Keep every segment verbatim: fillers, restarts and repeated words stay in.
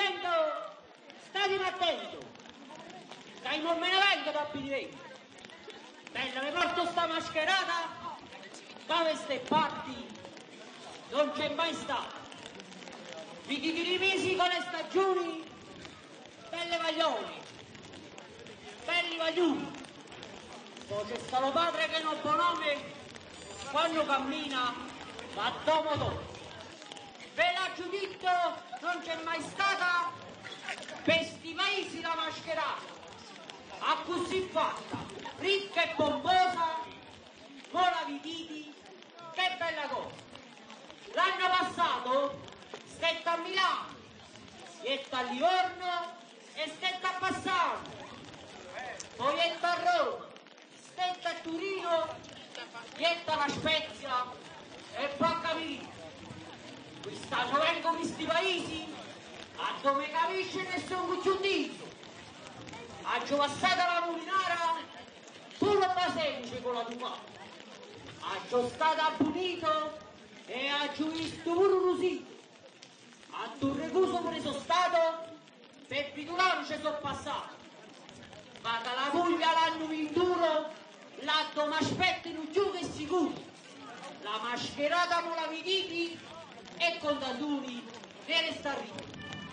attento, state attento, che non me ne vengo da piedi. Bella, mi porto sta mascherata, da queste parti non c'è mai stato. Vi di mesi con le stagioni, belle maglioni, belli maglioni. Poi c'è stato padre che non buon nome, quando cammina va domo domo. Ve l'ha giudizio non c'è mai stata per sti paesi la mascherata, a così fatta, ricca e pomposa, mola viditi, che bella cosa. L'anno passato stetta a Milano, stetta a Livorno e stetta a Bassano, poi stetta a Roma, stetta a Torino, stetta a Spezia e poi a Capire. Quest'anno vengo in questi paesi a dove capisce nessun giudizio. A giovansata la Molinara pure la semplice con la tua. A giù stata punito e a giù visto pure un usito. A Torrecuso pure sono stato, per Pitulano ci sono passato. Ma che la Puglia l'hanno vinduro, l'atto mi aspettano giù che sicuro. La mascherata con la viditi e con Danduni deve stare lì.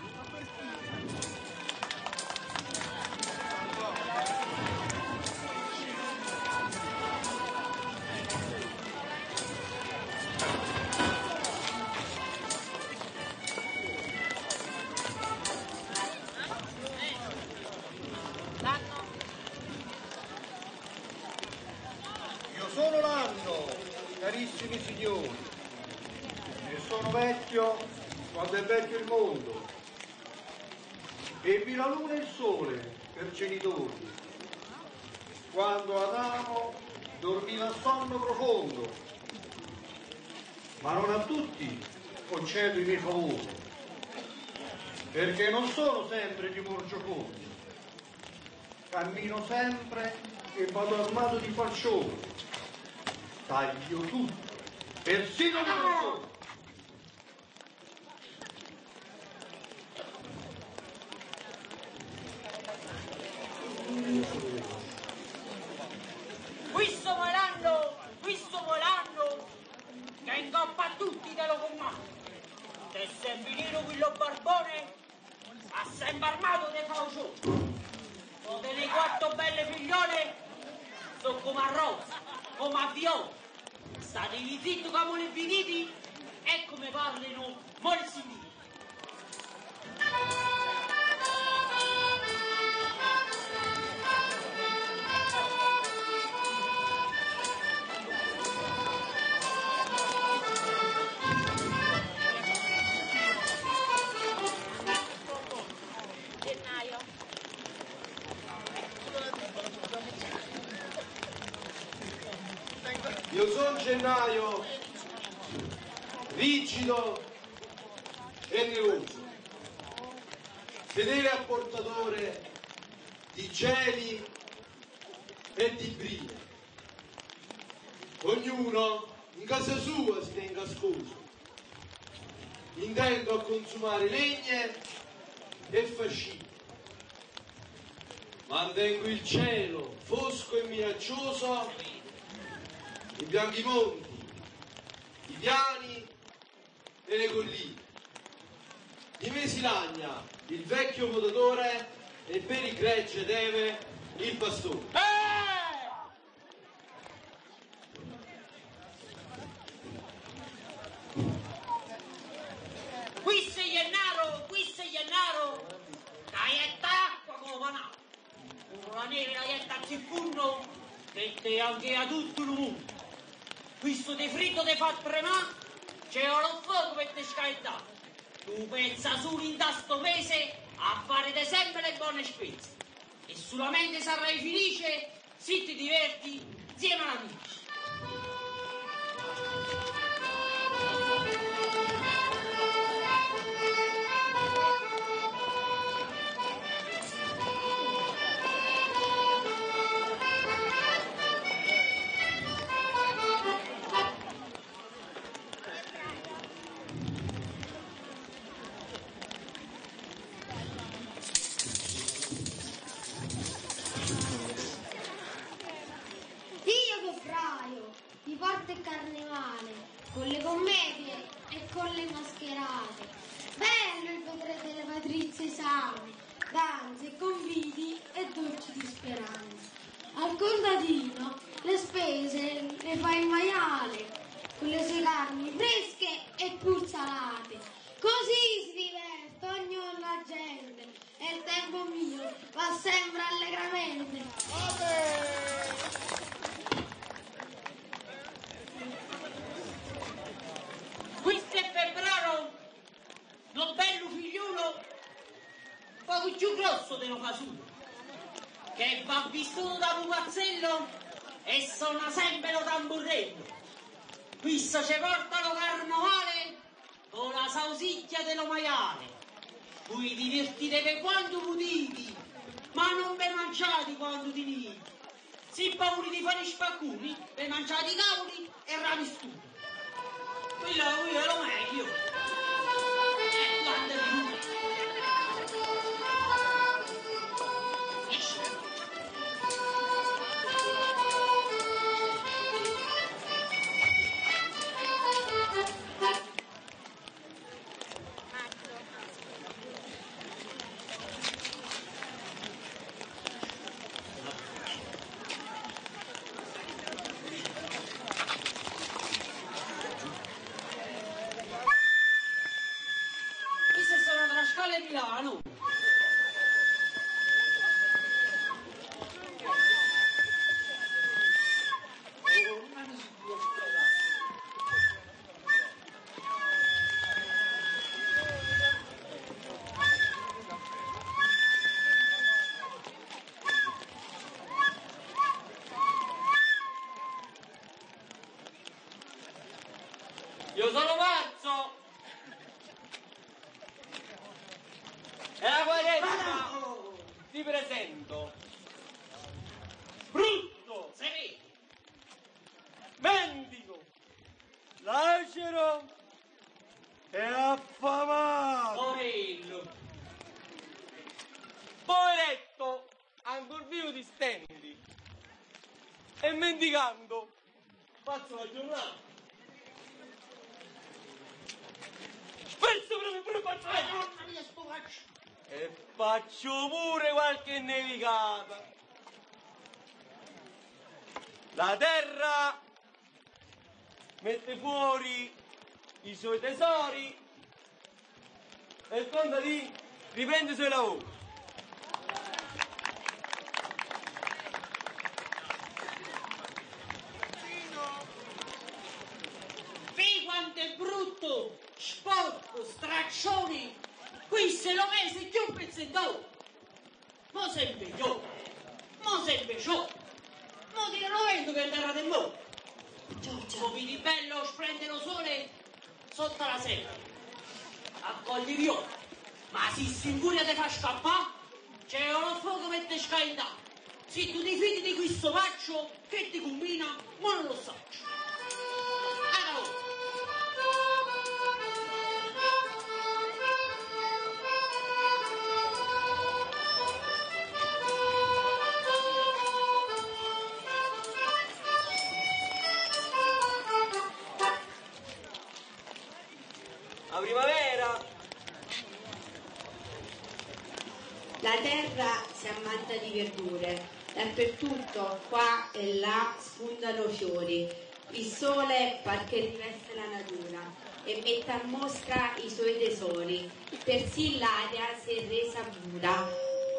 Io sono l'anno, carissimi signori, e sono vecchio quando è vecchio il mondo. Ebbi la luna e il sole per genitori, quando Adamo dormiva a sonno profondo, ma non a tutti concedo i miei favori, perché non sono sempre di umor giocondo, cammino sempre e vado armato di falcioni, taglio tutto, persino il falcione. Questo volando, questo volando, che ingoppa a tutti te lo comando. Se sei finito quello barbone, ha sempre armato dei falcioni. O delle quattro belle figliole, sono come a rosa, come a viola. State lì zitto come le finiti e come parlino molti sentiti. Io sono Gennaio, rigido e nevoso, fedele apportatore di geli e di brine. Ognuno in casa sua si tenga ascoso. Intendo a consumare legne e fascine. Mantengo il cielo fosco e minaccioso, i bianchi monti, i piani e le colline. Di me si lagna il vecchio votatore e per il gregge deve il pastore. Qui sei Iennaro, qui sei Iennaro, caietta acqua come vanà. Una neve la ietta a Cifurno, che te anche a tutto il mondo. Questo di fritto ti fa tremare, c'è lo fuoco per te scaldare. Tu pensa solo in questo mese a fare te sempre le buone spezie. E solamente sarai felice se ti diverti insieme all'amici. con le mascherate. Bello il vedere le matrize esami, danze, conviti e dolci di speranza. Al contadino le spese le fa il maiale, con le sue carni fresche e pur salate. Così si diverte ognuno la gente e il tempo mio va sempre allegramente. Questo è febbraio, lo bello figliuolo, poco più grosso dello casulo, che va vissuto da pupazzello e suona sempre lo tamburello. Questo ci porta lo carnevale con la sausiglia dello maiale. Voi divertite quando potete, ma non vi mangiate quando finite. Se pauri di fare spacconi, vi mangiate i cavoli e rami studi. Quello, quello è lo meglio. Eh, guarda lui. Esci. Queste sono tra Scala e Milano. Io sono pazzo! E la quaresima ti presento brutto, se vedi, mendico, lacero e affamato. Poverello. Poveretto, ancor vivo ti stendi e mendicando faccio la giornata. Penso proprio pure faccio la giornata. E faccio pure qualche nevicata. La terra mette fuori i suoi tesori e il contadino riprende i suoi lavori. Vedi quanto è brutto, sporco, straccione. Questo è lo mese più pezzettato. Mo sempre io, mo sempre ciò. Mo ti lo vendo che è terra del mondo. Mo vedi bello, splende lo sole sotto la sera. Accogli viola. Ma se si infuria te fa scappare, c'è uno fuoco che ti scalda. Se tu ti fidi di questo faccio, che ti combina, ma non lo so. La primavera. La terra si ammanta di verdure, dappertutto, qua e là, spuntano fiori. Il sole par che riveste la natura e mette a mostra i suoi tesori, persino l'aria si è resa pura.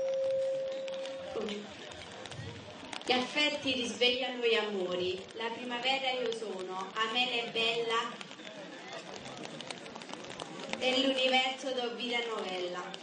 Gli affetti risvegliano gli amori, la primavera io sono, amena e bella, nell'universo do vita novella.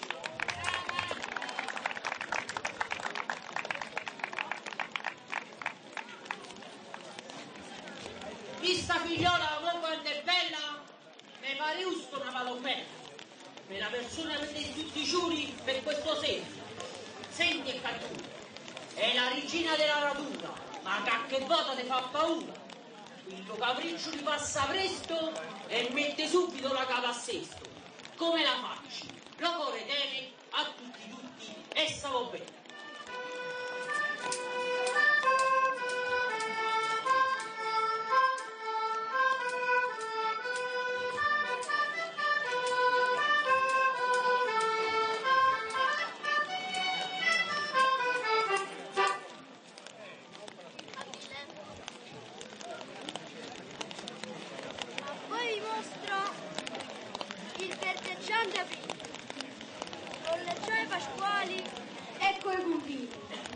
Questa figliola, mo quanto è bella, mi pare giusto una palombella. Per la persona che dei tutti i giuri per questo senso. Senti e cattura. È la regina della natura, ma che volta ti fa paura. Il tuo capriccio ti passa presto e mette subito la capa a sesto. Come la faccio? Lo cuore tiene a tutti tutti e stavo bene. animali e coi conviti.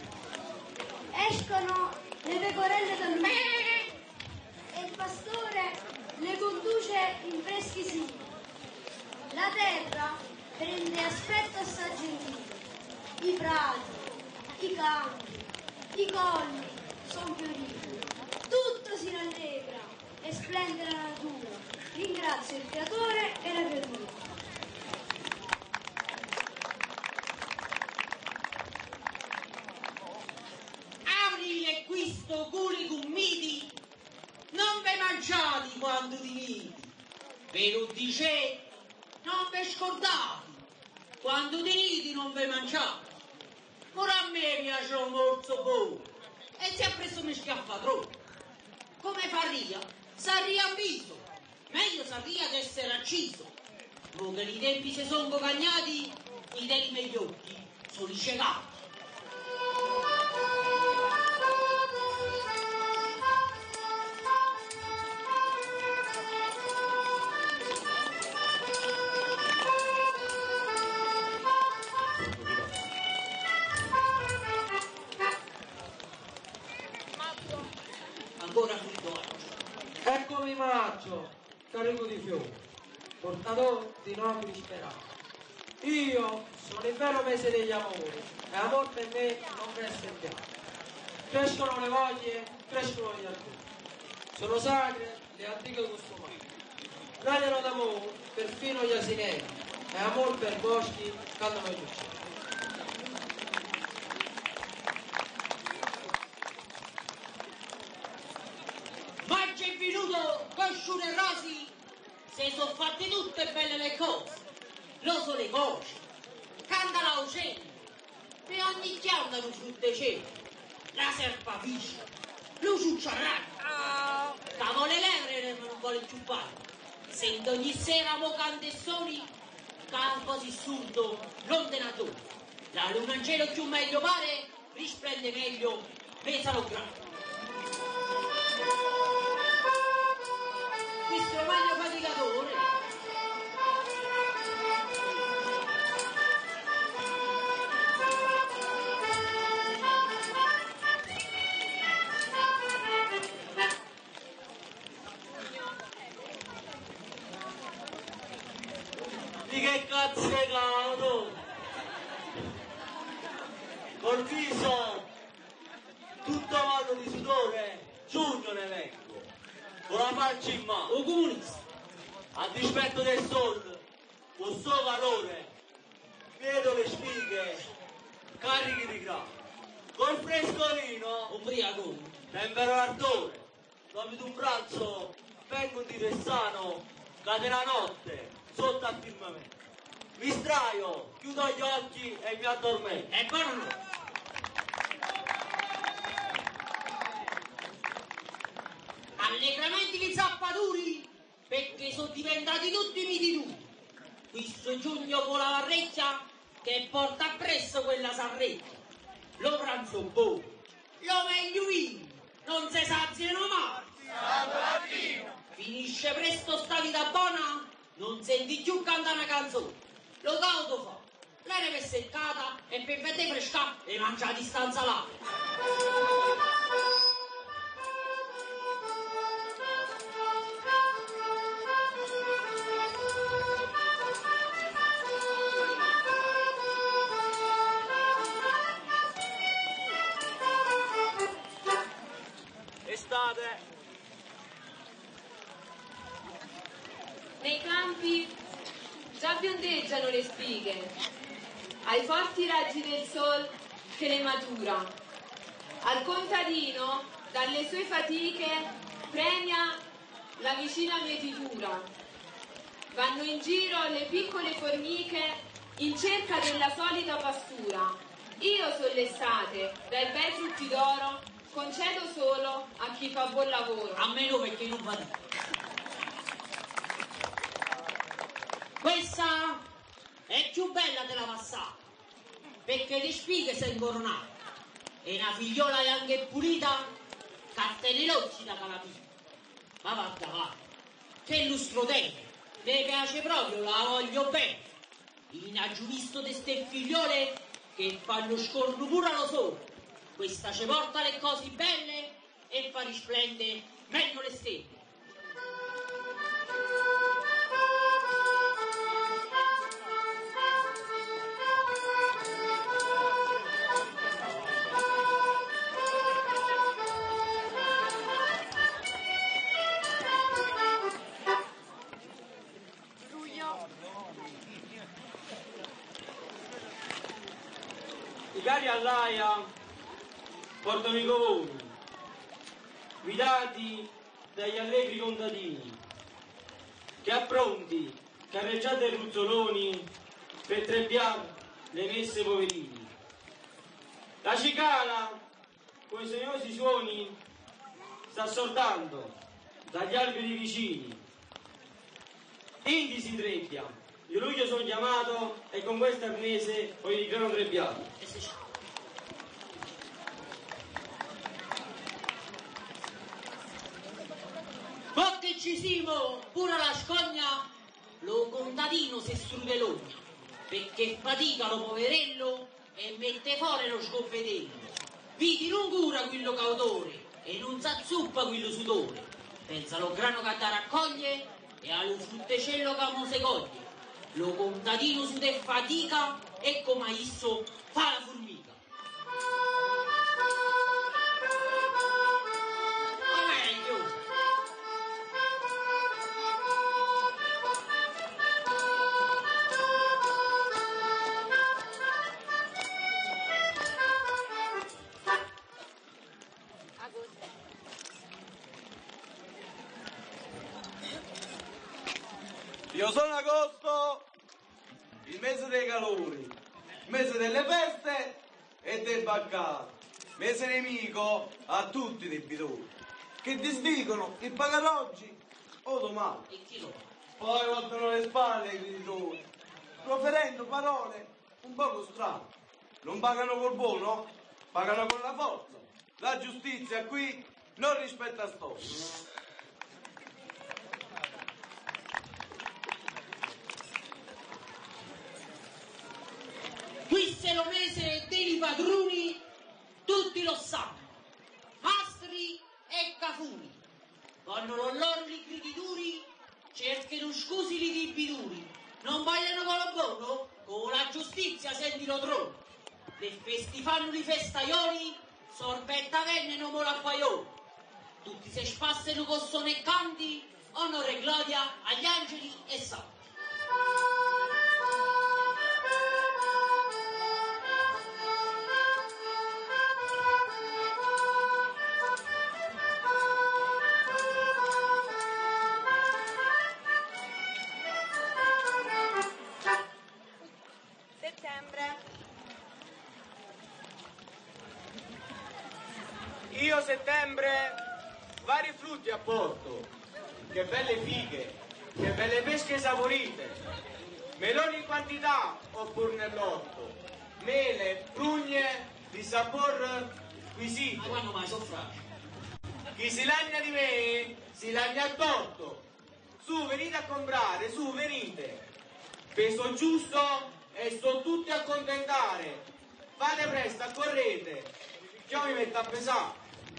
Escono le pecorelle dal lume e il pastore le conduce in freschi siti. La terra prende aspetto assai gentile. I prati, i campi, i colli sono fioriti. Tutto si rallegra e splende la natura. Ringrazio il creatore e la creatura. Aprile questo culi cummiti, non ve mangiate quando diniti, ve lo dice, non ve scordate, quando diniti non ve mangiate. Ora a me piace un morso buono e se presso mi schiaffa troppo. Come faria? Sarria a viso, meglio sarria che essere acciso. Ma che i tempi si sono cagnati, i dei miei occhi sono cecati. Ancora finito. Eccomi Maggio, carico di fiori, portatore di nobili speranze. Io sono il vero mese degli amori e amor per me non resta in piano. Crescono le voglie, crescono gli ardori. Sono sacre le antiche costumate. Ragliano d'amore perfino gli asinelli e amor per boschi cantano gli uccelli. Maggio è venuto con sciure e rosi, se sono fatte tutte belle le cose, lo so le voci, canta la uccelli, e ogni chiamano frutte cieli, la serpa fiscia, lo ciucciarraio, cavolo le levre non vuole più fare, sento ogni sera mo cantessoni, campo si surdo, l'ondenatore, la luna in cielo più meglio pare, risplende meglio, pesano grande. Questo è meglio faticatore. Di che cazzo è caudo? Col viso tutto vanno di sudore, giugno ne vengo, con la faccia in mano. O comunista. A dispetto del sole, con il suo calore, vedo le spighe cariche di grano. Col frescolino, Ubriaco. tempero l'ardore, dopo di un braccio, vengo di Ressano, cade la notte, sotto al firmamento. Mi straio, chiudo gli occhi e mi addormento. E buonanotte. Allegramenti di zappaduri, perché sono diventati tutti miti duri. Questo giugno con la varrecchia che porta appresso quella sarrecchia. Lo pranzo buono, lo meglio vino, non si saziano mai. Finisce presto sta vita buona, non senti più cantare una canzone. Lo caudo fa, l'era per seccata e per vedere fresca e mangia a distanza là. Estate. Nei campi già biondeggiano le spighe, ai forti raggi del sol che le matura. Al contadino, dalle sue fatiche, premia la vicina mietitura. Vanno in giro le piccole formiche in cerca della solita pastura. Io sono l'estate, dai bei frutti d'oro, concedo solo a chi fa buon lavoro. A meno perché non va bene. Questa è più bella della passata, perché le spighe si incoronate e una figliola è anche pulita, cartellocci da calapina. Ma va davanti, che lustro tene, le piace proprio, la voglio bene. In aggiu visto di ste figliole che fanno scorno pure lo sole. Questa ci porta le cose belle e fa risplendere meglio le stelle. I carri all'aia portano i covoni, guidati dagli allegri contadini, che appronti carreggiate e ruzzoloni per trebbiare le messe poverini. La cicala, con i sognosi suoni, sta sortando dagli alberi vicini. Indi si trebbia, di luglio sono chiamato e con questo arnese poi il grano trebbiato. Perché ci siamo pure la scogna, lo contadino si strudelogna, perché fatica lo poverello e mette fuori lo scoppietello. Vidi non cura quello cautore e non s'azzuppa quello sudore. Pensa allo grano che da raccoglie e allo fruttecello che mo se coglie. Lo contadino su te fatica e come isso fa la formica. O meglio, io sono agosto, il mese dei calori, il mese delle feste e del baccano, mese nemico a tutti i debitori, che disdicono di pagare oggi o domani. e chi lo fa? Poi voltano le spalle ai creditori, proferendo parole un poco strane. Non pagano col buono, pagano con la forza. La giustizia qui non rispetta storia. Questo è lo mese dei padroni, tutti lo sanno, mastri e cafuni. Quando non loro li creditori, cercano scusi li dibituri. Non vogliono con lo buono, con la giustizia sentilo trono. Le festi fanno i festaioli, sorbetta venne non mo l'acquaioli. Tutti si spassano con suono e canti, onore e gloria agli angeli e santi. Io settembre vari frutti apporto, che belle fighe, che belle pesche saporite, meloni in quantità oppure nell'orto, mele, prugne di sapor squisito. Ma quando mai soffrage? Chi si lagna di me si lagna al torto. Su, venite a comprare, su, venite. Peso giusto e sto tutti a contentare. Fate presto, accorrete, che io mi metto a pesare.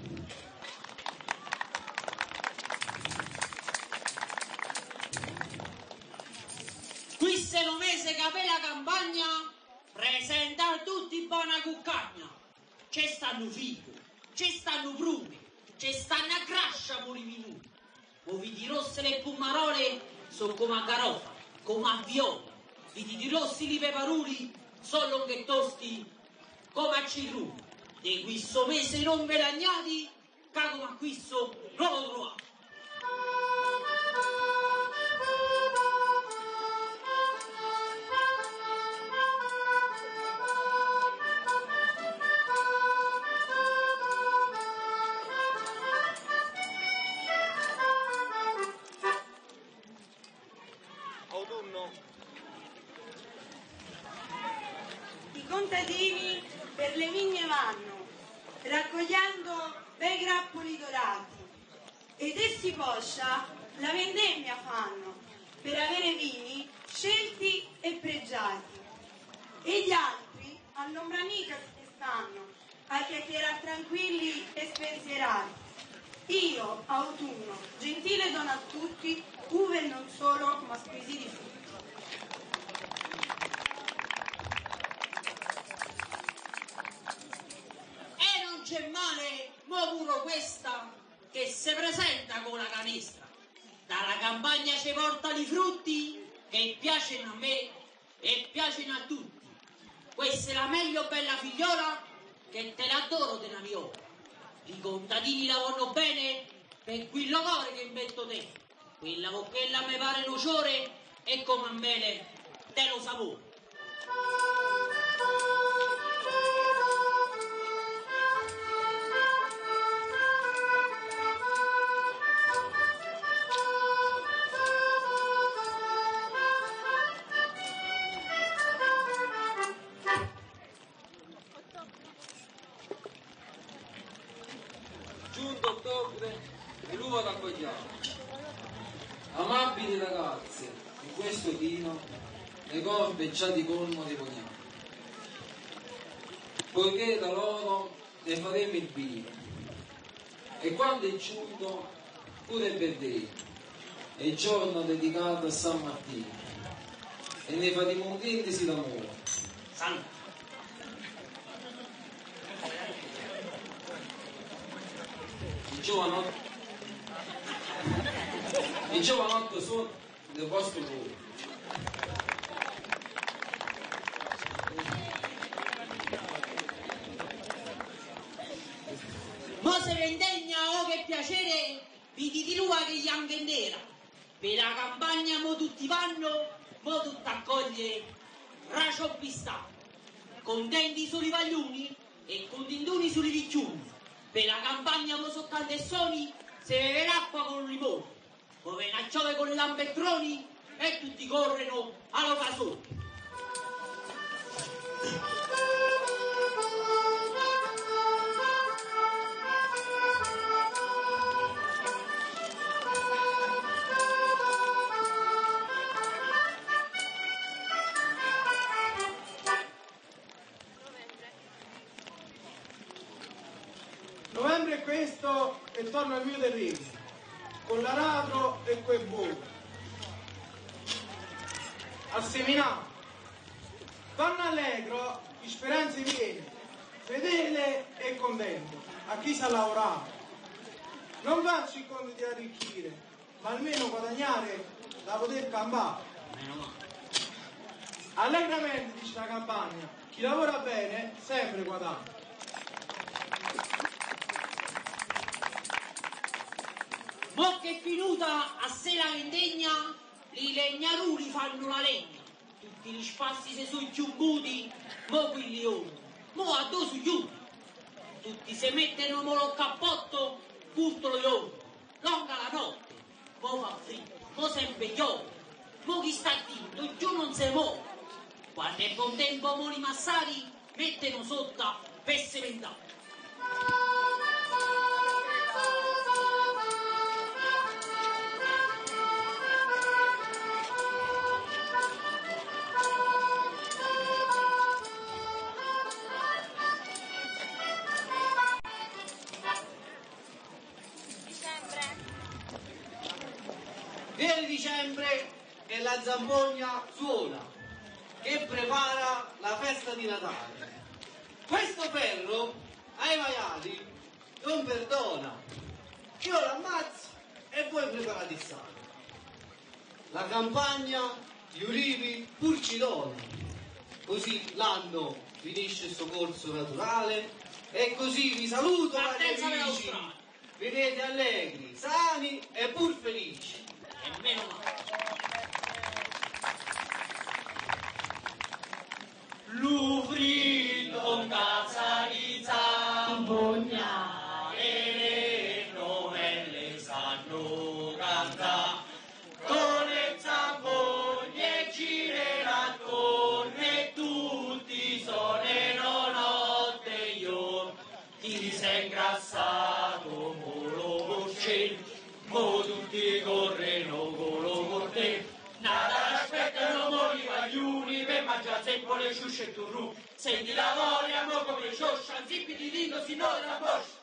Questo è lo mese che per la campagna presenta a tutti buona cuccagna. Ci stanno figo, ci stanno prune, ci stanno a crascia pure i minuti. O vidi rosse le pumarole sono come a garofa, come a viola. Vidi rossi li peperuli sono lunghettosti come a citrone. Di questo mese non ve lagnati, che come a questo non lo trovate. I contadini per le vigne vanno, raccogliendo bei grappoli dorati, ed essi poscia la vendemmia fanno, per avere vini scelti e pregiati, e gli altri hanno porta i frutti che piacciono a me e piacciono a tutti. Questa è la meglio bella figliola che te l'adoro della viola. I contadini lavorano bene per quello cuore che metto te. Quella bocchella mi pare nociore e come a mele te lo sapore. Giunto ottobre e l'uva da cogliamo. Amabili ragazze, in questo vino le corbe già di colmo le poniamo, poiché da loro ne faremo il vino. E quando è giunto pure il Verdeno, è il giorno dedicato a San Martino, e ne faremo un brindisi d'amore. Santo. Il giovanotto, il giovanotto sono del vostro cuore. Mo se vendegna o che piacere vidi di lua che gli angendera. Per la campagna mo tutti vanno, mo tutti accoglie racio bistà. Contenti solo i vagliuni e contentuni solo i picciuni. Per la campagna mo so cantessoni, se beve l'acqua con il limone. Come nacciove con lampetroni e tutti corrono allo casone. Novembre è questo e torno al mio terreno, con l'aratro e quel buco. A seminare. Torno allegro, di speranze piene, fedele e contento, a chi sa lavorare. Non faccio il conto di arricchire, ma almeno guadagnare da poter campare. Allegramente, dice la campagna, chi lavora bene sempre guadagna. Mo che è venuta a sé la vendegna, i legnaruli fanno la legna. Tutti gli spassi se sono chiumbuti, mo quelli ora, mo a due su chiudi. Tutti se mettono mo lo cappotto, purtano gli ore. Longa la notte, mo fa fritto, mo sempre piove. Mo chi sta tinto, giù non se muove. Quando è buon tempo mo i massari mettono sotto per sementare. Viene dicembre e la zampogna suona, che prepara la festa di Natale. Questo ferro ai maiali non perdona. Io l'ammazzo e voi preparate il sale. La campagna, gli ulivi pur ci donano. Così l'anno finisce il suo corso naturale e così vi saluto, cari Partenza amici. dell'Australia. Vedete allegri, sani e pur felici. E meno male. L'ufrido casa di zampogna e le novelle sanno cantare. Con le zampogne girerà attorno e tutti sono notte io. Chi si è ingrassato mo lo conosce, mo tutti corrono con lo corte. Nada aspettano mo i vagliuni per mangiare sempre le ciusce e turru. Senti la voglia mo come cioscia, zippi di dito si nota la boscia.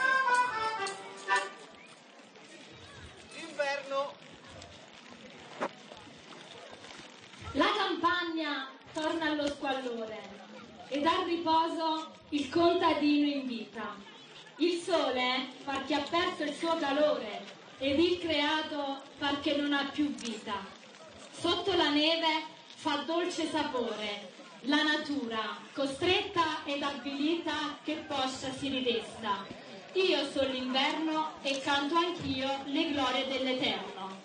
L'inverno campagna torna allo squallore ed al riposo il contadino invita. Il sole par che ha perso il suo calore ed il creato par che non ha più vita. Sotto la neve fa dolce sapore la natura, costretta ed avvilita che poscia si ridesta. Io sono l'inverno e canto anch'io le glorie dell'Eterno.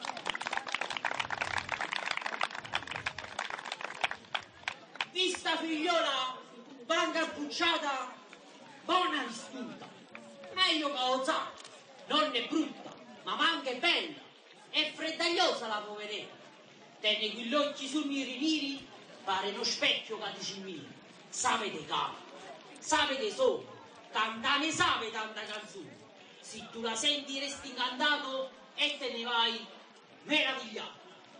Vista figliola, banga bucciata, buona vissuta, meglio che ozzata, non è brutta, ma manca è bella, è freddaglosa la poveretta, tenne quegli occhi sul neri neri, pare uno specchio che ti mira, sapete capo, sapete solo, tanta ne sape tanta canzone, se tu la senti resti incantato e te ne vai meravigliato.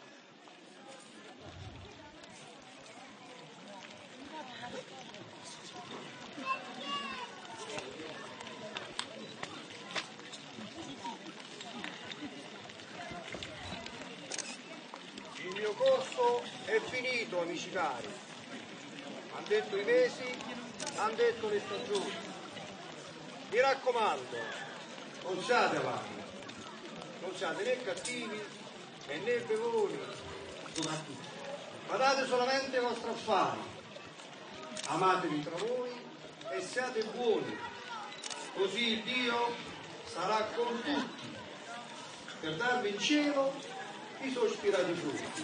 Il mio corso è finito, amici cari. Han detto i mesi, han detto le stagioni. Mi raccomando, non siate avanti, non siate né cattivi e né bevoni, soprattutto. Badate solamente ai vostri affari, amatevi tra voi e siate buoni, così Dio sarà con tutti per darvi in cielo i sospirati frutti.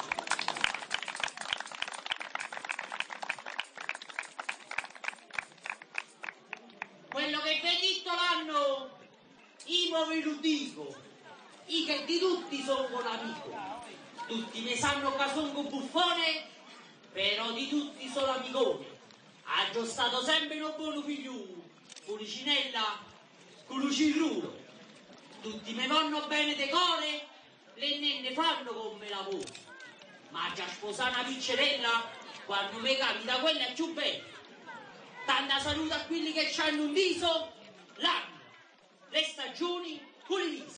Quello che vi detto l'anno, io ve lo dico, io che di tutti sono un amico, tutti mi sanno che sono un buffone, però di tutti sono amicone, ha stato sempre un buono figliuolo, Pulcinella, con Lucirrulo, tutti mi vanno bene de core, le nenne fanno come lavoro, ma già sposare una piccerella, quando mi capita quella è più bella. Tanta salute a quelli che hanno un viso, l'anno, le stagioni, con i visi.